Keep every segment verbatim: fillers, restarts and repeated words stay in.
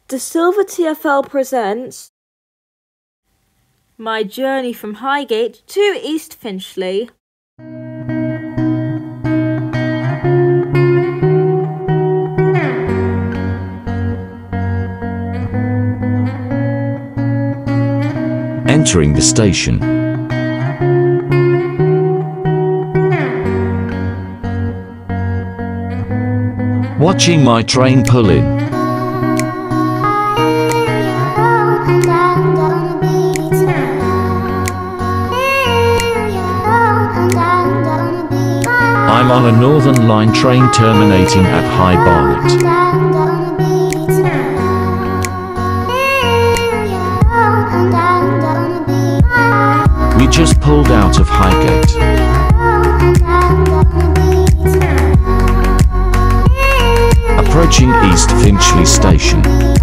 The Silver T F L presents my journey from Highgate to East Finchley. Entering the station. Watching my train pull in. I'm on a Northern Line train terminating at High Barnet. We just pulled out of Highgate. Approaching East Finchley Station.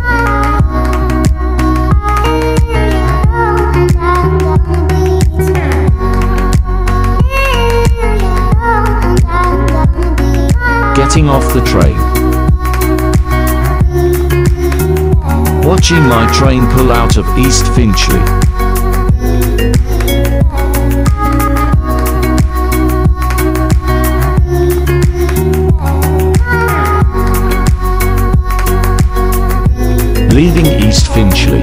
Getting off the train. Watching my train pull out of East Finchley. Leaving East Finchley.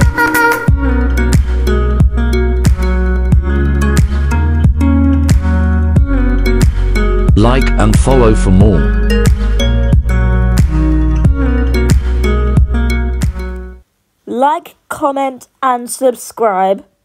Like and follow for more. Like, comment and subscribe.